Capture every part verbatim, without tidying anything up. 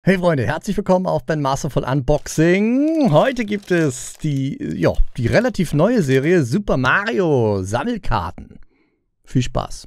Hey Freunde, herzlich willkommen auf Ben Masterful Unboxing. Heute gibt es die, ja, die relativ neue Serie Super Mario Sammelkarten. Viel Spaß.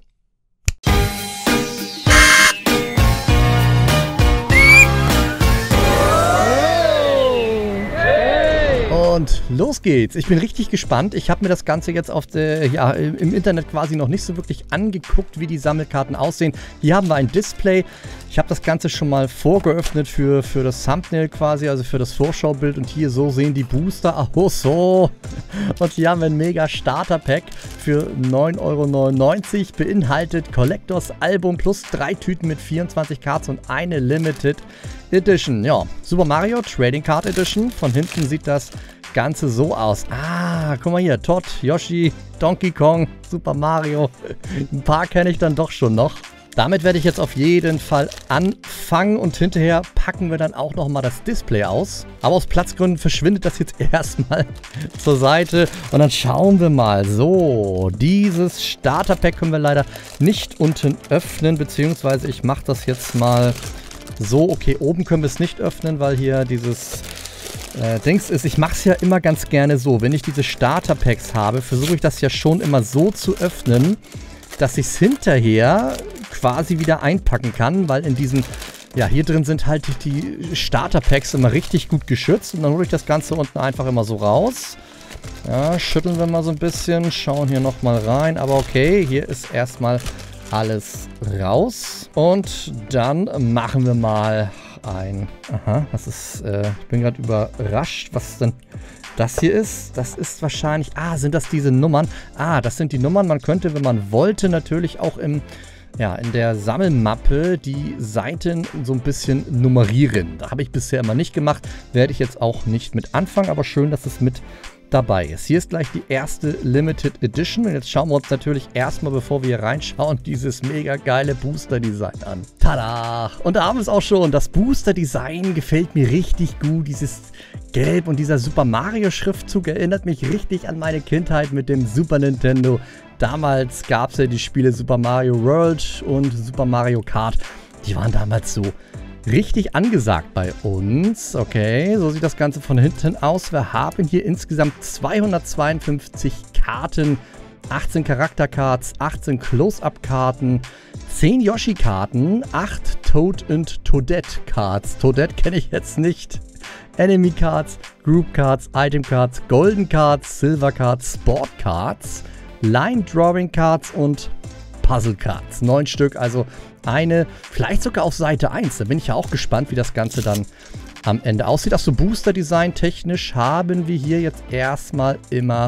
Und los geht's. Ich bin richtig gespannt. Ich habe mir das Ganze jetzt auf der, ja, im Internet quasi noch nicht so wirklich angeguckt, wie die Sammelkarten aussehen. Hier haben wir ein Display. Ich habe das Ganze schon mal vorgeöffnet für, für das Thumbnail quasi, also für das Vorschaubild. Und hier so sehen die Booster aus. So. Und hier haben wir ein mega Starter-Pack für neun Euro neunundneunzig. Beinhaltet Collectors Album plus drei Tüten mit vierundzwanzig Cards und eine Limited Edition. Ja, Super Mario Trading Card Edition. Von hinten sieht das Ganze so aus. Ah, guck mal hier. Todd, Yoshi, Donkey Kong, Super Mario. Ein paar kenne ich dann doch schon noch. Damit werde ich jetzt auf jeden Fall anfangen und hinterher packen wir dann auch nochmal das Display aus. Aber aus Platzgründen verschwindet das jetzt erstmal zur Seite und dann schauen wir mal. So, dieses Starter-Pack können wir leider nicht unten öffnen, beziehungsweise ich mache das jetzt mal so. Okay, oben können wir es nicht öffnen, weil hier dieses äh, Dings ist. Ich mache es ja immer ganz gerne so. Wenn ich diese Starter-Packs habe, versuche ich das ja schon immer so zu öffnen, dass ich es hinterher quasi wieder einpacken kann, weil in diesen, ja, hier drin sind halt die Starter-Packs immer richtig gut geschützt und dann hole ich das Ganze unten einfach immer so raus. Ja, schütteln wir mal so ein bisschen, schauen hier nochmal rein, aber okay, hier ist erstmal alles raus und dann machen wir mal ein, aha, das ist, äh, ich bin gerade überrascht, was denn das hier ist. Das ist wahrscheinlich, ah, sind das diese Nummern? Ah, das sind die Nummern. Man könnte, wenn man wollte, natürlich auch im, ja, in der Sammelmappe die Seiten so ein bisschen nummerieren. Da habe ich bisher immer nicht gemacht, werde ich jetzt auch nicht mit anfangen, aber schön, dass es mit dabei ist. Hier ist gleich die erste Limited Edition und jetzt schauen wir uns natürlich erstmal, bevor wir hier reinschauen, dieses mega geile Booster-Design an. Tada! Und da haben wir es auch schon. Das Booster-Design gefällt mir richtig gut. Dieses Gelb und dieser Super Mario-Schriftzug erinnert mich richtig an meine Kindheit mit dem Super Nintendo. Damals gab es ja die Spiele Super Mario World und Super Mario Kart. Die waren damals so richtig angesagt bei uns. Okay, so sieht das Ganze von hinten aus. Wir haben hier insgesamt zweihundertzweiundfünfzig Karten, achtzehn Charaktercards, achtzehn Close-Up-Karten, zehn Yoshi-Karten, acht Toad und Toadette-Cards. Toadette kenne ich jetzt nicht. Enemy Cards, Group Cards, Item Cards, Golden Cards, Silver Cards, Sport Cards, Line Drawing Cards und Puzzle Cards. Neun Stück, also eine, vielleicht sogar auf Seite eins. Da bin ich ja auch gespannt, wie das Ganze dann am Ende aussieht. Auch so Booster-Design technisch haben wir hier jetzt erstmal immer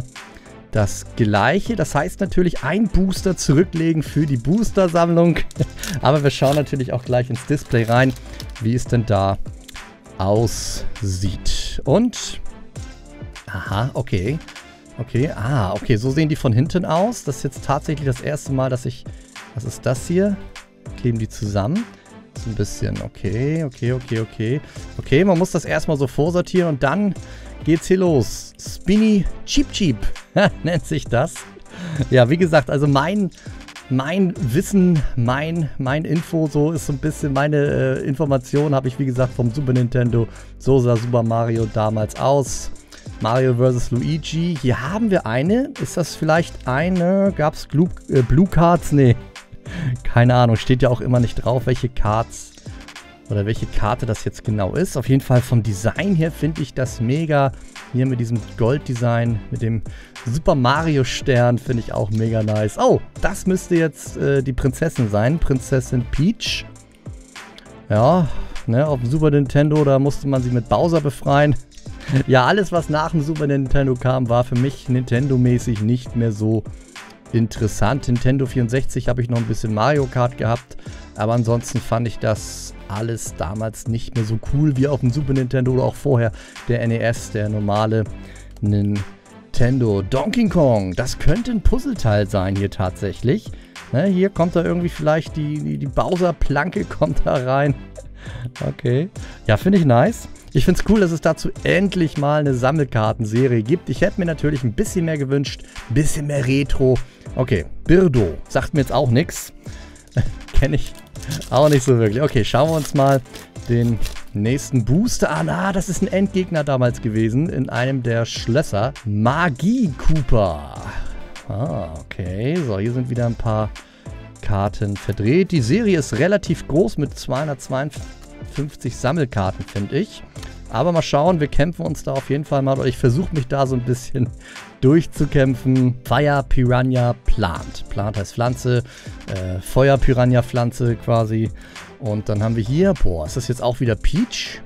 das Gleiche. Das heißt natürlich ein Booster zurücklegen für die Booster-Sammlung. Aber wir schauen natürlich auch gleich ins Display rein, wie es denn da aussieht. Und, aha, okay. Okay, ah, okay, so sehen die von hinten aus. Das ist jetzt tatsächlich das erste Mal, dass ich, was ist das hier? Kleben die zusammen. So ein bisschen, okay, okay, okay, okay. Okay, man muss das erstmal so vorsortieren und dann geht's hier los. Spinny Cheep Cheep nennt sich das. Ja, wie gesagt, also mein, mein Wissen, mein, mein Info, so ist so ein bisschen, meine äh, Information habe ich, wie gesagt, vom Super Nintendo. So sah Super Mario damals aus. Mario versus. Luigi. Hier haben wir eine. Ist das vielleicht eine? Gab es Blue, äh, Blue Cards? Nee. Keine Ahnung. Steht ja auch immer nicht drauf, welche Cards oder welche Karte das jetzt genau ist. Auf jeden Fall vom Design her finde ich das mega. Hier mit diesem Gold-Design, mit dem Super Mario Stern finde ich auch mega nice. Oh, das müsste jetzt äh, die Prinzessin sein. Prinzessin Peach. Ja, ne, auf dem Super Nintendo, da musste man sie mit Bowser befreien. Ja, alles, was nach dem Super Nintendo kam, war für mich Nintendo-mäßig nicht mehr so interessant. Nintendo vierundsechzig habe ich noch ein bisschen Mario Kart gehabt, aber ansonsten fand ich das alles damals nicht mehr so cool wie auf dem Super Nintendo oder auch vorher der N E S, der normale Nintendo. Donkey Kong, das könnte ein Puzzleteil sein hier tatsächlich. Ne, hier kommt da irgendwie vielleicht die, die, die Bowser-Planke kommt da rein. Okay, ja, finde ich nice. Ich finde es cool, dass es dazu endlich mal eine Sammelkartenserie gibt. Ich hätte mir natürlich ein bisschen mehr gewünscht, ein bisschen mehr Retro. Okay, Birdo, sagt mir jetzt auch nichts. Kenne ich auch nicht so wirklich. Okay, schauen wir uns mal den nächsten Booster. Ah, na, das ist ein Endgegner damals gewesen in einem der Schlösser. Magie Cooper. Ah, okay. So, hier sind wieder ein paar Karten verdreht. Die Serie ist relativ groß mit zweihundertzweiundfünfzig Sammelkarten, finde ich. Aber mal schauen, wir kämpfen uns da auf jeden Fall mal. Oder ich versuche mich da so ein bisschen durchzukämpfen. Fire Piranha Plant. Plant heißt Pflanze. Äh, Feuer Piranha Pflanze quasi. Und dann haben wir hier, boah, ist das jetzt auch wieder Peach?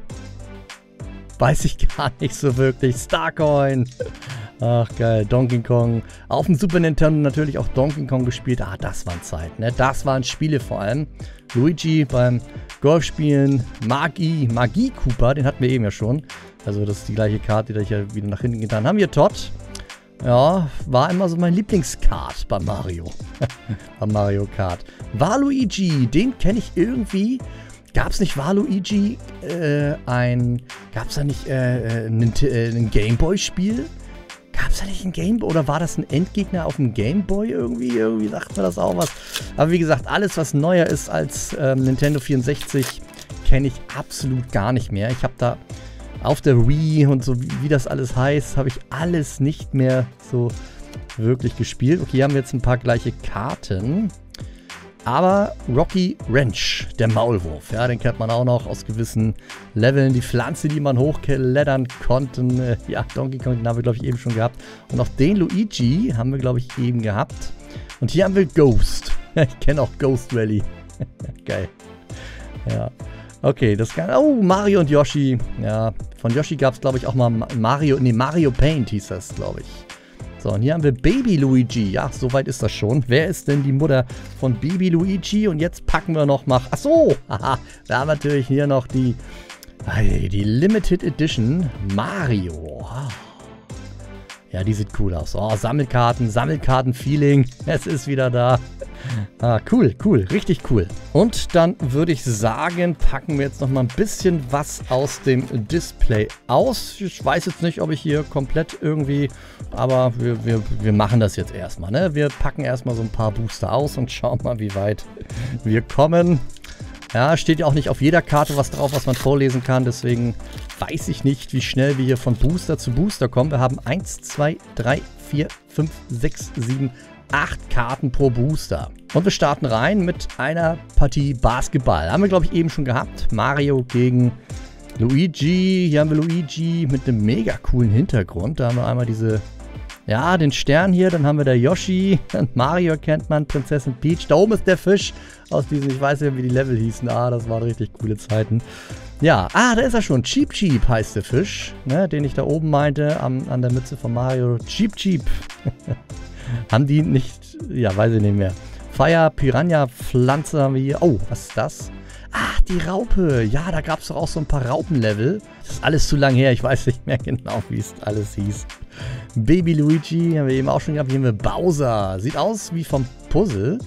Weiß ich gar nicht so wirklich. Starcoin. Ach geil, Donkey Kong. Auf dem Super Nintendo natürlich auch Donkey Kong gespielt. Ah, das waren Zeiten, ne? Das waren Spiele vor allem. Luigi beim Golfspielen. Magie, Magie Cooper, den hatten wir eben ja schon. Also das ist die gleiche Karte, die ich ja wieder nach hinten getan habe. Haben wir Todd. Ja, war immer so mein Lieblingskart bei Mario. bei Mario Kart. Waluigi, den kenne ich irgendwie. Gab es nicht Waluigi äh, ein... Gab es da nicht äh, ein, äh, ein Gameboy-Spiel? Gab es da nicht ein Gameboy? Oder war das ein Endgegner auf dem Gameboy irgendwie? Irgendwie sagt mir das auch was. Aber wie gesagt, alles, was neuer ist als ähm, Nintendo vierundsechzig, kenne ich absolut gar nicht mehr. Ich habe da auf der Wii und so, wie, wie das alles heißt, habe ich alles nicht mehr so wirklich gespielt. Okay, hier haben wir jetzt ein paar gleiche Karten. Aber Rocky Ranch, der Maulwurf, ja, den kennt man auch noch aus gewissen Leveln. Die Pflanze, die man hochklettern konnte. Äh, ja, Donkey Kong, den haben wir, glaube ich, eben schon gehabt. Und auch den Luigi haben wir, glaube ich, eben gehabt. Und hier haben wir Ghost. Ich kenne auch Ghost Rally. Geil. Ja. Okay, das kann... Oh, Mario und Yoshi. Ja, von Yoshi gab es, glaube ich, auch mal Mario... Nee, Mario Paint hieß das, glaube ich. So, und hier haben wir Baby Luigi. Ja, soweit ist das schon. Wer ist denn die Mutter von Baby Luigi? Und jetzt packen wir noch mal... Ach so, haha, wir haben natürlich hier noch die, die Limited Edition Mario. Ja, die sieht cool aus. Oh, Sammelkarten, Sammelkarten-Feeling. Es ist wieder da. Ah, cool, cool, richtig cool. Und dann würde ich sagen, packen wir jetzt noch mal ein bisschen was aus dem Display aus. Ich weiß jetzt nicht, ob ich hier komplett irgendwie, aber wir, wir, wir machen das jetzt erstmal, ne? Wir packen erstmal so ein paar Booster aus und schauen mal, wie weit wir kommen. Ja, steht ja auch nicht auf jeder Karte was drauf, was man vorlesen kann. Deswegen weiß ich nicht, wie schnell wir hier von Booster zu Booster kommen. Wir haben eins, zwei, drei, vier, fünf, sechs, sieben, acht Karten pro Booster. Und wir starten rein mit einer Partie Basketball. Haben wir, glaube ich, eben schon gehabt. Mario gegen Luigi. Hier haben wir Luigi mit einem mega coolen Hintergrund. Da haben wir einmal diese... Ja, den Stern hier, dann haben wir der Yoshi, dann Mario kennt man, Prinzessin Peach. Da oben ist der Fisch aus diesen, ich weiß nicht, wie die Level hießen. Ah, das waren richtig coole Zeiten. Ja, ah, da ist er schon. Cheep Cheep heißt der Fisch, ne, den ich da oben meinte, am, an der Mütze von Mario. Cheep Cheep. Haben die nicht, ja, weiß ich nicht mehr. Fire Piranha Pflanze haben wir hier. Oh, was ist das? Ah, die Raupe. Ja, da gab es doch auch so ein paar Raupenlevel. Das ist alles zu lang her. Ich weiß nicht mehr genau, wie es alles hieß. Baby Luigi haben wir eben auch schon gehabt. Hier haben wir Bowser. Sieht aus wie vom Puzzle.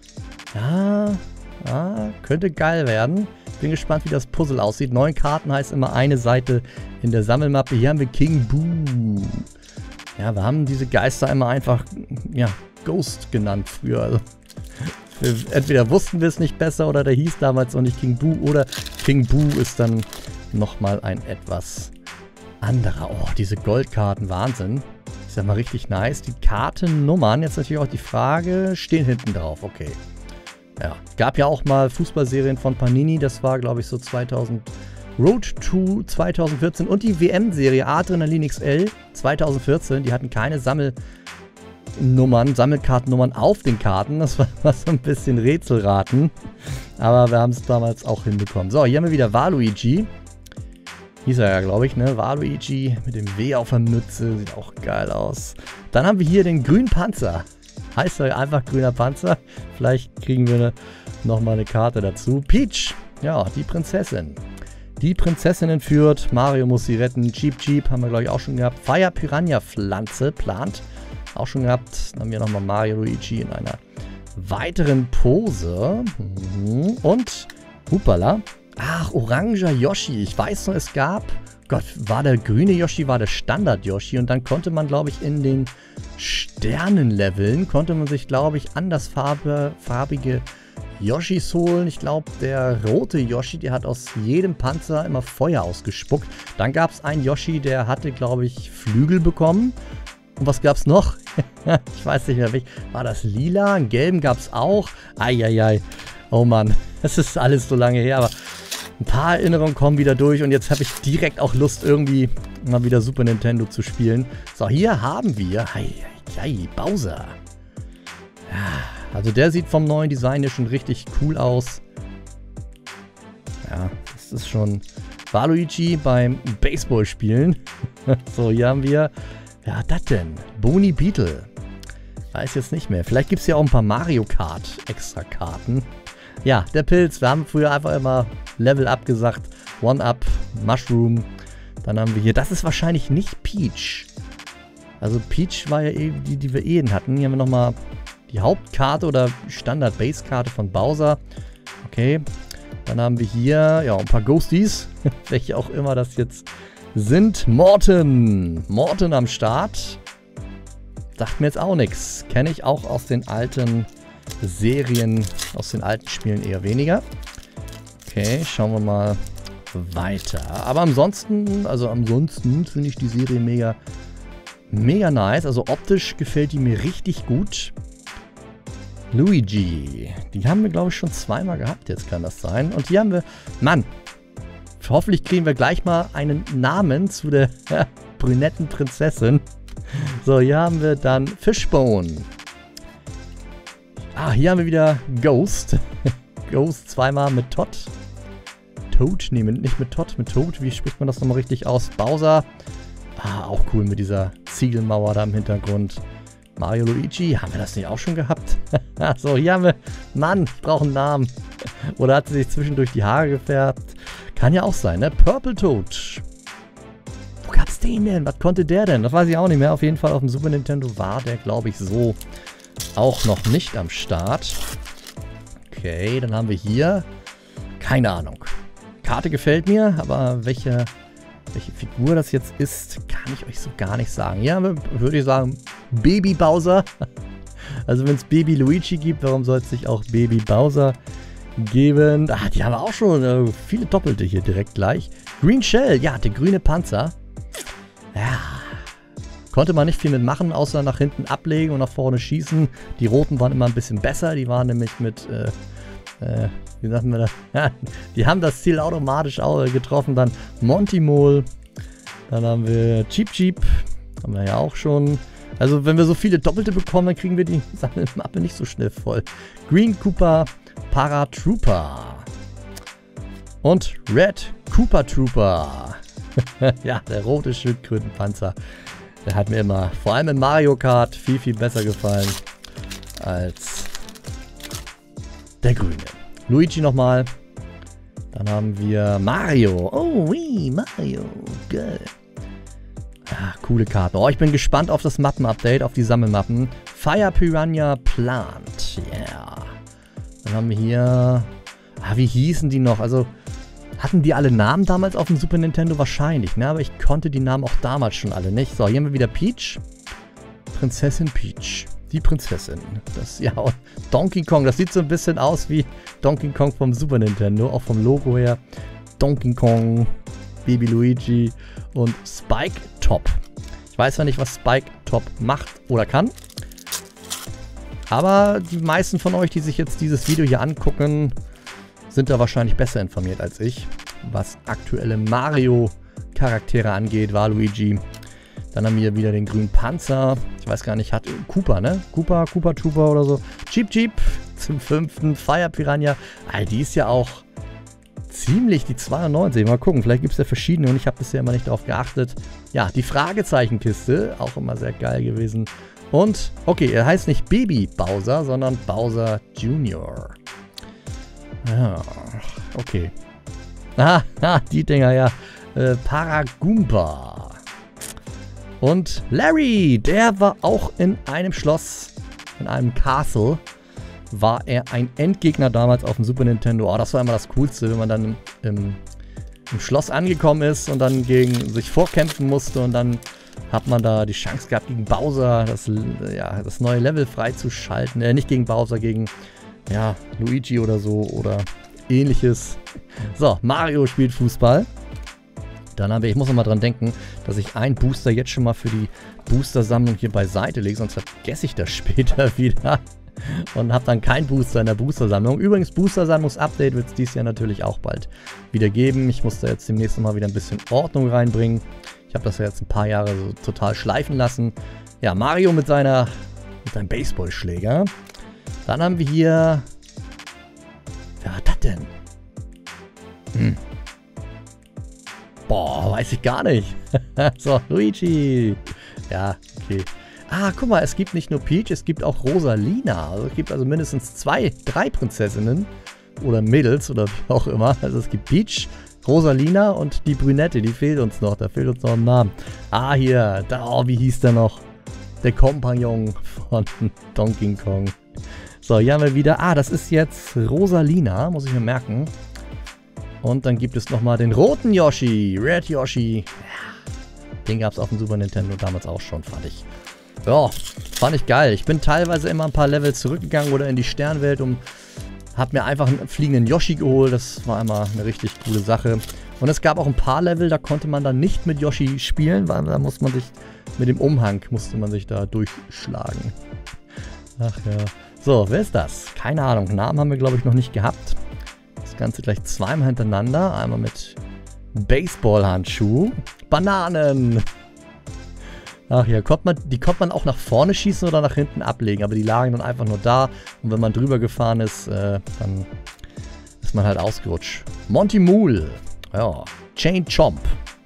Ja, ja, könnte geil werden. Bin gespannt, wie das Puzzle aussieht. Neun Karten heißt immer eine Seite in der Sammelmappe. Hier haben wir King Boo. Ja, wir haben diese Geister immer einfach, ja, Ghost genannt früher. Also, entweder wussten wir es nicht besser oder der hieß damals noch nicht King Boo oder King Boo ist dann nochmal ein etwas anderer. Oh, diese Goldkarten, Wahnsinn. Ist ja mal richtig nice. Die Kartennummern, jetzt natürlich auch die Frage, stehen hinten drauf. Okay. Ja, gab ja auch mal Fußballserien von Panini, das war glaube ich so zweitausend, Road to zweitausendvierzehn und die W M-Serie Adrenalin X L zweitausendvierzehn, die hatten keine Sammelnummern, Sammelkartennummern auf den Karten, das war mal so ein bisschen Rätselraten, aber wir haben es damals auch hinbekommen. So, hier haben wir wieder Waluigi, hieß er ja glaube ich, ne, Waluigi mit dem W auf der Mütze, sieht auch geil aus. Dann haben wir hier den grünen Panzer. Heißt er einfach grüner Panzer. Vielleicht kriegen wir nochmal eine Karte dazu. Peach, ja, die Prinzessin. Die Prinzessin entführt. Mario muss sie retten. Cheep Cheep haben wir, glaube ich, auch schon gehabt. Fire Piranha Pflanze plant. Auch schon gehabt. Dann haben wir nochmal Mario Luigi in einer weiteren Pose. Mhm. Und, hupala. Ach, oranger Yoshi. Ich weiß noch, es gab... Gott, war der grüne Yoshi, war der Standard-Yoshi und dann konnte man, glaube ich, in den Sternenleveln, konnte man sich, glaube ich, andersfarbige Yoshis holen. Ich glaube, der rote Yoshi, der hat aus jedem Panzer immer Feuer ausgespuckt. Dann gab es einen Yoshi, der hatte, glaube ich, Flügel bekommen. Und was gab es noch? Ich weiß nicht mehr, welch. War das lila? Einen gelben gab es auch. Eieiei. Oh Mann, das ist alles so lange her, aber ein paar Erinnerungen kommen wieder durch und jetzt habe ich direkt auch Lust, irgendwie mal wieder Super Nintendo zu spielen. So, hier haben wir Eieiei, Bowser. Ja, also der sieht vom neuen Design hier schon richtig cool aus. Ja, das ist schon Waluigi beim Baseballspielen. So, hier haben wir, wer hat das denn? Boni Beetle. Weiß jetzt nicht mehr. Vielleicht gibt es ja auch ein paar Mario Kart extra Karten. Ja, der Pilz. Wir haben früher einfach immer Level Up gesagt. One Up, Mushroom. Dann haben wir hier, das ist wahrscheinlich nicht Peach. Also Peach war ja eh die, die wir eben hatten. Hier haben wir nochmal die Hauptkarte oder Standard-Base-Karte von Bowser. Okay. Dann haben wir hier, ja, ein paar Ghosties. Welche auch immer das jetzt sind. Morton. Morton am Start. Sagt mir jetzt auch nichts. Kenne ich auch aus den alten Serien, aus den alten Spielen eher weniger. Okay, schauen wir mal weiter. Aber ansonsten, also ansonsten finde ich die Serie mega, mega nice. Also optisch gefällt die mir richtig gut. Luigi. Die haben wir, glaube ich, schon zweimal gehabt. Jetzt kann das sein. Und hier haben wir, Mann, hoffentlich kriegen wir gleich mal einen Namen zu der ja, brünetten Prinzessin. So, hier haben wir dann Fishbone. Ah, hier haben wir wieder Ghost. Ghost zweimal mit Todd. Toad, nee, nicht mit Todd, mit Toad. Wie spricht man das nochmal richtig aus? Bowser. Ah, auch cool mit dieser Ziegelmauer da im Hintergrund. Mario Luigi, haben wir das nicht auch schon gehabt? So, hier haben wir, Mann, ich brauche einen Namen. Oder hat sie sich zwischendurch die Haare gefärbt? Kann ja auch sein, ne? Purple Toad. Wo gab's den denn? Was konnte der denn? Das weiß ich auch nicht mehr. Auf jeden Fall auf dem Super Nintendo war der, glaube ich, so auch noch nicht am Start. Okay, dann haben wir hier, keine Ahnung. Karte gefällt mir, aber welche, welche Figur das jetzt ist, kann ich euch so gar nicht sagen. Ja, würde ich sagen, Baby Bowser. Also wenn es Baby Luigi gibt, warum soll es nicht auch Baby Bowser geben? Ah, die haben wir auch schon äh, viele Doppelte hier direkt gleich. Green Shell, ja, der grüne Panzer. Ja, konnte man nicht viel mitmachen, außer nach hinten ablegen und nach vorne schießen. Die roten waren immer ein bisschen besser, die waren nämlich mit, äh, äh, wie sagen wir das? Ja, die haben das Ziel automatisch auch getroffen. Dann Monty Mole, dann haben wir Cheep Cheep, haben wir ja auch schon. Also wenn wir so viele Doppelte bekommen, dann kriegen wir die Sammelmappe nicht so schnell voll. Green Koopa Paratrooper und Red Koopa Trooper. Ja, der rote Schildkrötenpanzer. Der hat mir immer, vor allem in Mario Kart, viel, viel besser gefallen als der grüne. Luigi nochmal. Dann haben wir Mario. Oh, oui, Mario. Geil. Ah, coole Karten. Oh, ich bin gespannt auf das Mappen-Update, auf die Sammelmappen. Fire Piranha Plant. Yeah. Dann haben wir hier... Ah, wie hießen die noch? Also... Hatten die alle Namen damals auf dem Super Nintendo? Wahrscheinlich, ne? Aber ich konnte die Namen auch damals schon alle nicht. So, hier haben wir wieder Peach. Prinzessin Peach. Die Prinzessin. Das, ja, und Donkey Kong. Das sieht so ein bisschen aus wie Donkey Kong vom Super Nintendo. Auch vom Logo her. Donkey Kong, Baby Luigi und Spike Top. Ich weiß zwar nicht, was Spike Top macht oder kann. Aber die meisten von euch, die sich jetzt dieses Video hier angucken, sind da wahrscheinlich besser informiert als ich, was aktuelle Mario-Charaktere angeht. Waluigi. Dann haben wir wieder den grünen Panzer. Ich weiß gar nicht, hat Koopa, ne? Koopa, Koopa Trooper oder so. Cheep Cheep zum fünften. Fire Piranha. Ah, die ist ja auch ziemlich die zweiundneunzig. Mal gucken, vielleicht gibt es ja verschiedene und ich habe bisher immer nicht darauf geachtet. Ja, die Fragezeichenkiste. Auch immer sehr geil gewesen. Und, okay, er heißt nicht Baby Bowser, sondern Bowser Junior Ja, okay. Ah, die Dinger, ja. Äh, Paragoomba. Und Larry, der war auch in einem Schloss, in einem Castle, war er ein Endgegner damals auf dem Super Nintendo. Oh, das war immer das Coolste, wenn man dann im, im, im Schloss angekommen ist und dann gegen sich vorkämpfen musste und dann hat man da die Chance gehabt, gegen Bowser das, ja, das neue Level freizuschalten. Äh, nicht gegen Bowser, gegen ja, Luigi oder so oder ähnliches. So, Mario spielt Fußball. Dann haben wir, ich muss noch mal dran denken, dass ich einen Booster jetzt schon mal für die Booster-Sammlung hier beiseite lege, sonst vergesse ich das später wieder und habe dann keinen Booster in der Booster-Sammlung. Übrigens, Booster-Sammlungs-Update wird es dieses Jahr natürlich auch bald wieder geben. Ich muss da jetzt demnächst noch mal wieder ein bisschen Ordnung reinbringen. Ich habe das ja jetzt ein paar Jahre so total schleifen lassen. Ja, Mario mit seiner mit seinem Baseballschläger. Dann haben wir hier... Wer war das denn? Hm. Boah, weiß ich gar nicht. So, Luigi. Ja, okay. Ah, guck mal, es gibt nicht nur Peach, es gibt auch Rosalina. Also es gibt also mindestens zwei, drei Prinzessinnen. Oder Mädels oder wie auch immer. Also es gibt Peach, Rosalina und die Brünette. Die fehlt uns noch. Da fehlt uns noch ein Name. Ah, hier. Da, oh, wie hieß der noch? Der Kompagnon von Donkey Kong. So, hier haben wir wieder... Ah, das ist jetzt Rosalina. Muss ich mir merken. Und dann gibt es nochmal den roten Yoshi. Red Yoshi. Ja, den gab es auf dem Super Nintendo damals auch schon, fand ich. Ja, fand ich geil. Ich bin teilweise immer ein paar Level zurückgegangen oder in die Sternwelt und habe mir einfach einen fliegenden Yoshi geholt. Das war immer eine richtig coole Sache. Und es gab auch ein paar Level, da konnte man dann nicht mit Yoshi spielen, weil da muss man sich mit dem Umhang musste man sich da durchschlagen. Ach ja. So, wer ist das? Keine Ahnung. Namen haben wir, glaube ich, noch nicht gehabt. Das Ganze gleich zweimal hintereinander. Einmal mit Baseballhandschuh. Bananen. Ach ja, kommt man, die konnte man auch nach vorne schießen oder nach hinten ablegen. Aber die lagen dann einfach nur da. Und wenn man drüber gefahren ist, äh, dann ist man halt ausgerutscht. Monty Mool. Ja. Chain Chomp.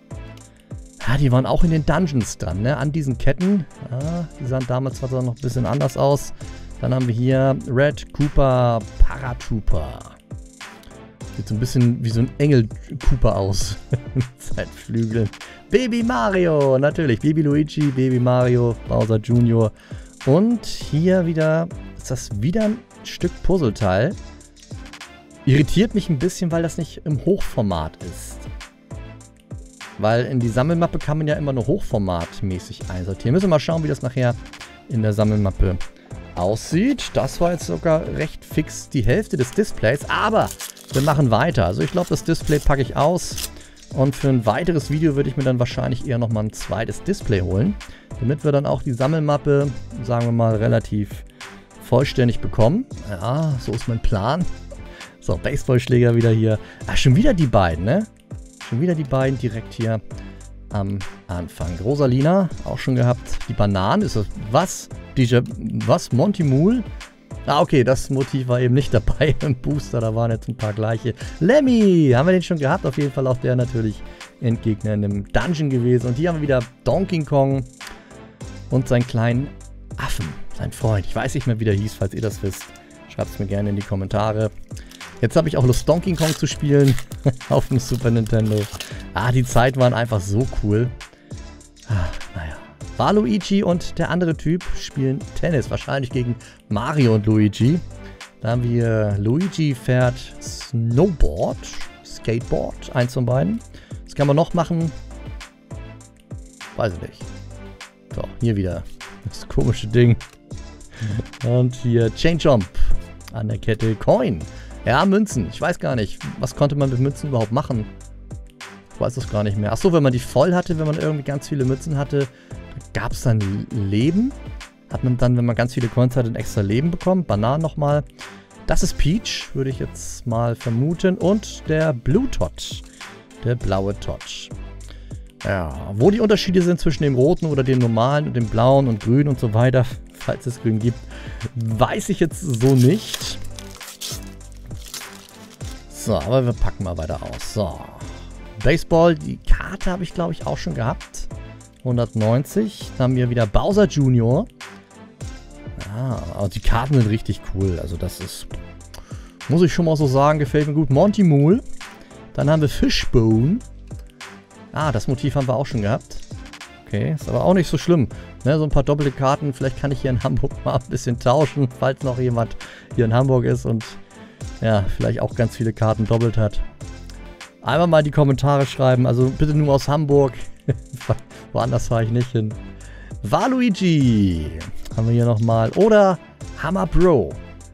Ja, die waren auch in den Dungeons dran, ne? An diesen Ketten. Ja, die sahen damals zwar noch ein bisschen anders aus. Dann haben wir hier Red Koopa Paratrooper. Sieht so ein bisschen wie so ein Engel-Koopa aus. Mit seinen Flügeln. Baby Mario, natürlich. Baby Luigi, Baby Mario, Bowser Junior Und hier wieder, ist das wieder ein Stück Puzzleteil. Irritiert mich ein bisschen, weil das nicht im Hochformat ist. Weil in die Sammelmappe kann man ja immer nur hochformatmäßig einsortieren. Müssen wir mal schauen, wie das nachher in der Sammelmappe aussieht. Das war jetzt sogar recht fix die Hälfte des Displays, aber wir machen weiter. Also ich glaube, das Display packe ich aus und für ein weiteres Video würde ich mir dann wahrscheinlich eher nochmal ein zweites Display holen, damit wir dann auch die Sammelmappe, sagen wir mal, relativ vollständig bekommen. Ja, so ist mein Plan. So, Baseballschläger wieder hier. Ach, schon wieder die beiden, ne? Schon wieder die beiden direkt hier am Anfang. Rosalina, auch schon gehabt. Die Bananen, ist das was? Diese, was? Monty Mool? Ah, okay, das Motiv war eben nicht dabei im Booster. Da waren jetzt ein paar gleiche. Lemmy, haben wir den schon gehabt? Auf jeden Fall auch der natürlich Endgegner in einem Dungeon gewesen. Und hier haben wir wieder Donkey Kong und seinen kleinen Affen, sein Freund. Ich weiß nicht mehr, wie der hieß, falls ihr das wisst. Schreibt es mir gerne in die Kommentare. Jetzt habe ich auch Lust, Donkey Kong zu spielen auf dem Super Nintendo. Ah, die Zeiten waren einfach so cool. Ah, naja. Waluigi und der andere Typ spielen Tennis. Wahrscheinlich gegen Mario und Luigi. Da haben wir Luigi fährt Snowboard, Skateboard, eins von beiden. Was kann man noch machen? Weiß ich nicht. So, hier wieder das komische Ding. Und hier Chain Jump an der Kette. Coin. Ja, Münzen. Ich weiß gar nicht. Was konnte man mit Münzen überhaupt machen? Ich weiß es gar nicht mehr. Achso, wenn man die voll hatte, wenn man irgendwie ganz viele Münzen hatte, gab es dann Leben. Hat man dann, wenn man ganz viele Coins hatte, ein extra Leben bekommen. Bananen nochmal. Das ist Peach, würde ich jetzt mal vermuten. Und der Blue Tot. Der blaue Tot. Ja, wo die Unterschiede sind zwischen dem roten oder dem normalen und dem blauen und grün und so weiter, falls es grün gibt, weiß ich jetzt so nicht. So, aber wir packen mal weiter aus. So. Baseball, die Karte habe ich, glaube ich, auch schon gehabt. hundertneunzig. Dann haben wir wieder Bowser Junior Ah, aber die Karten sind richtig cool. Also das ist, muss ich schon mal so sagen, gefällt mir gut. Monty Mool. Dann haben wir Fishbone. Ah, das Motiv haben wir auch schon gehabt. Okay, ist aber auch nicht so schlimm. Ne, so ein paar doppelte Karten. Vielleicht kann ich hier in Hamburg mal ein bisschen tauschen, falls noch jemand hier in Hamburg ist und ja, vielleicht auch ganz viele Karten doppelt hat. Einmal mal in die Kommentare schreiben. Also bitte nur aus Hamburg. Woanders fahre ich nicht hin. Waluigi haben wir hier nochmal. Oder Hammer Bro.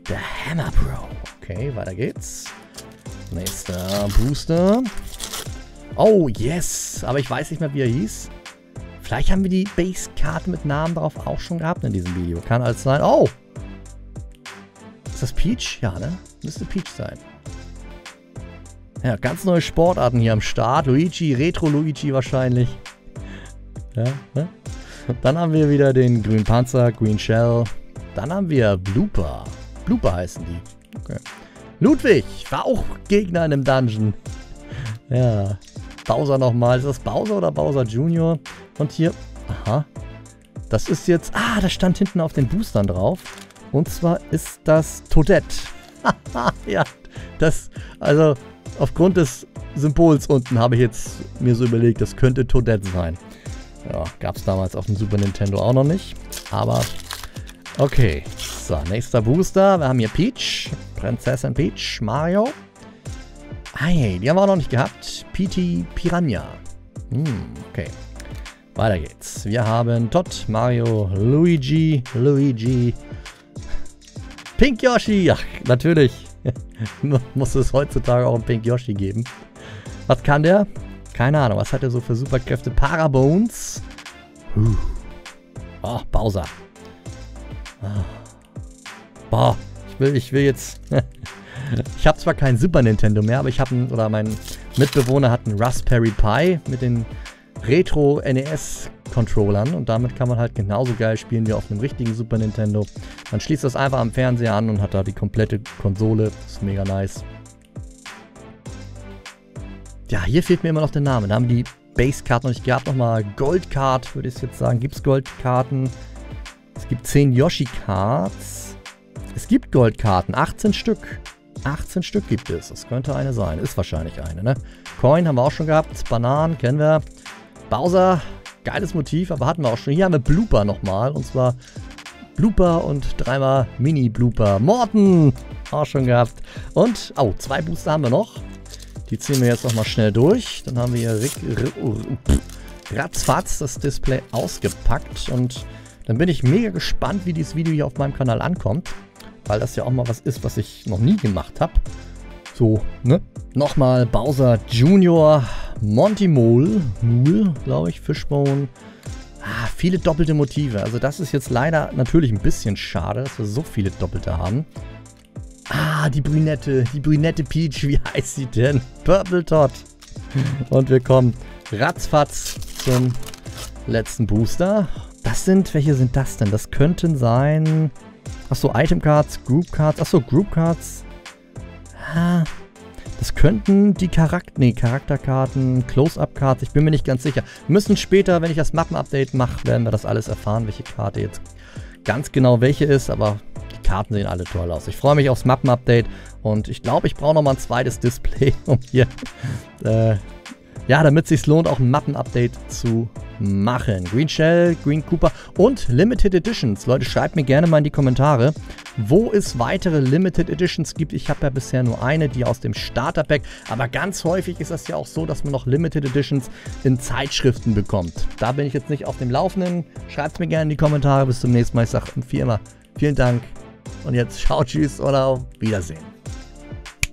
Der Hammer Bro. Okay, weiter geht's. Nächster Booster. Oh, yes. Aber ich weiß nicht mehr, wie er hieß. Vielleicht haben wir die Base-Karte mit Namen drauf auch schon gehabt in diesem Video. Kann alles sein. Oh! Ist das Peach? Ja, ne? Müsste Peach sein. Ja, ganz neue Sportarten hier am Start. Luigi, Retro-Luigi wahrscheinlich. Ja, ne? Dann haben wir wieder den grünen Panzer, Green Shell. Dann haben wir Blooper. Blooper heißen die. Okay. Ludwig war auch Gegner in einem Dungeon. Ja. Bowser nochmal. Ist das Bowser oder Bowser Junior? Und hier, aha. Das ist jetzt, ah, das stand hinten auf den Boostern drauf. Und zwar ist das Toadette. Ja, das, also aufgrund des Symbols unten habe ich jetzt mir so überlegt, das könnte Toadette sein. Ja, gab es damals auf dem Super Nintendo auch noch nicht. Aber, okay. So, nächster Booster. Wir haben hier Peach. Prinzessin Peach. Mario. Hey, die haben wir auch noch nicht gehabt. P T Piranha. Hm, okay. Weiter geht's. Wir haben Todd, Mario, Luigi, Luigi. Pink Yoshi. Ach, natürlich. Muss es heutzutage auch einen Pink Yoshi geben. Was kann der? Keine Ahnung. Was hat er so für Superkräfte? Parabones. Huh. Oh, Bowser. Ah. Boah, ich will, ich will jetzt... Ich habe zwar kein Super Nintendo mehr, aber ich habe einen, oder mein Mitbewohner hat einen Raspberry Pi mit den Retro N E S-Controllern und damit kann man halt genauso geil spielen wie auf einem richtigen Super Nintendo. Man schließt das einfach am Fernseher an und hat da die komplette Konsole. Das ist mega nice. Ja, hier fehlt mir immer noch der Name. Da haben die Base-Karten noch nicht gehabt. Nochmal Gold-Card, würde ich jetzt sagen. Gibt es Goldkarten? Es gibt zehn Yoshi-Cards. Es gibt Goldkarten, achtzehn Stück. achtzehn Stück gibt es. Das könnte eine sein. Ist wahrscheinlich eine, ne? Coin haben wir auch schon gehabt. Bananen kennen wir. Bowser, geiles Motiv, aber hatten wir auch schon. Hier haben wir Blooper nochmal. Und zwar Blooper und dreimal Mini-Blooper. Morten, auch schon gehabt. Und, oh, zwei Booster haben wir noch. Die ziehen wir jetzt nochmal schnell durch. Dann haben wir hier Rick, ratzfatz das Display ausgepackt. Und dann bin ich mega gespannt, wie dieses Video hier auf meinem Kanal ankommt. Weil das ja auch mal was ist, was ich noch nie gemacht habe. So, ne? Nochmal Bowser Junior, Monty Mole, Mule, glaube ich, Fishbone. Ah, viele doppelte Motive. Also das ist jetzt leider natürlich ein bisschen schade, dass wir so viele doppelte haben. Ah, die Brünette, die Brünette Peach, wie heißt sie denn? Purple Todd. Und wir kommen ratzfatz zum letzten Booster. Das sind, welche sind das denn? Das könnten sein... Achso, Item Cards, Group Cards. Achso, Group Cards. Ah, das könnten die Charakter... Nee, Charakterkarten, Close-Up-Cards. Ich bin mir nicht ganz sicher. Wir müssen später, wenn ich das Mappen-Update mache, werden wir das alles erfahren, welche Karte jetzt ganz genau welche ist. Aber die Karten sehen alle toll aus. Ich freue mich aufs Mappen-Update. Und ich glaube, ich brauche nochmal ein zweites Display, um hier... Äh, ja, damit es sich lohnt, auch ein Mappen-Update zu machen. Green Shell, Green Cooper und Limited Editions. Leute, schreibt mir gerne mal in die Kommentare, wo es weitere Limited Editions gibt. Ich habe ja bisher nur eine, die aus dem Starter-Pack. Aber ganz häufig ist das ja auch so, dass man noch Limited Editions in Zeitschriften bekommt. Da bin ich jetzt nicht auf dem Laufenden. Schreibt es mir gerne in die Kommentare. Bis zum nächsten Mal. Ich sage wie immer vielen Dank. Und jetzt ciao, tschüss oder auf Wiedersehen.